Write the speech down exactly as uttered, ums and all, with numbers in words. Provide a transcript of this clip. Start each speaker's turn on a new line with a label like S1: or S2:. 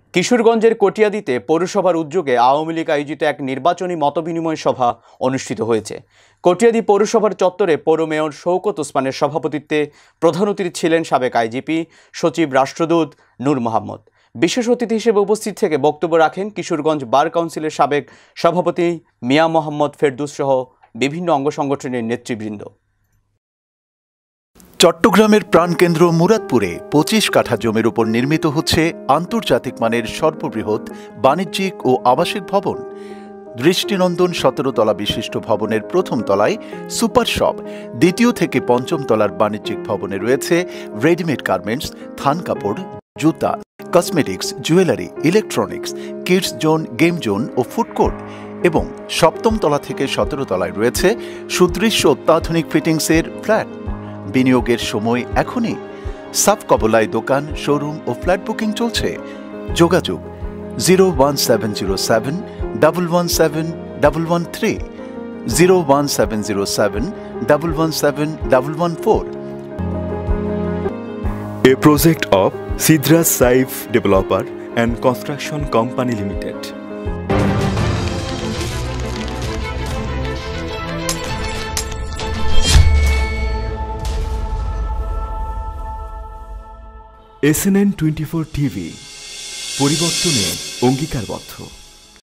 S1: কিশোরগঞ্জের কটিয়াদীতে পৌরসভার উদ্যোগে আওয়ামী লীগ আয়োজিত এক নির্বাচনী মতবিনিময় সভা অনুষ্ঠিত হয়েছে। কটিয়াদী পৌরসভার চত্বরে পৌর মেয়র শওকত ওসমানের সভাপতিত্বে প্রধান অতিথি ছিলেন সাবেক আইজিপি সচিব রাষ্ট্রদূত নূর মোহাম্মদ। বিশেষ অতিথি হিসেবে উপস্থিত থেকে বক্তব্য রাখেন কিশোরগঞ্জ বার কাউন্সিলের সাবেক সভাপতি মিয়া মোহাম্মদ ফেরদৌস সহ বিভিন্ন অঙ্গ সংগঠনের নেতৃবৃন্দ।
S2: চট্টগ্রামের প্রাণকেন্দ্র মুরাদপুরে পঁচিশ কাঠা জমির উপর নির্মিত হচ্ছে আন্তর্জাতিক মানের সর্ববৃহৎ বাণিজ্যিক ও আবাসিক ভবন। দৃষ্টিনন্দন সতেরো তলা বিশিষ্ট ভবনের প্রথম তলায় সুপার শপ, দ্বিতীয় থেকে পঞ্চম তলার বাণিজ্যিক ভবনে রয়েছে রেডিমেড গার্মেন্টস, থান কাপড়, জুতা, cosmetics, jewellery, electronics, kids zone, game zone ও ফুড কোর্ট। এবং সপ্তম তলা থেকে সতেরো তলায় রয়েছে সুদৃশ্য অত্যাধুনিক ফিটিংসের ফ্ল্যাট। বিনিয়োগের সময় এখনই। সাব কবলায় দোকান, শোরুম ও ফ্ল্যাট বুকিং চলছে। যোগাযোগ zero one seven zero seven double one seven double one three, zero one seven zero seven double one seven double one four.
S3: A project of Sidra Saif Developer and Construction Company Limited. S N N twenty four TV, পরিবর্তনে অঙ্গীকারবদ্ধ।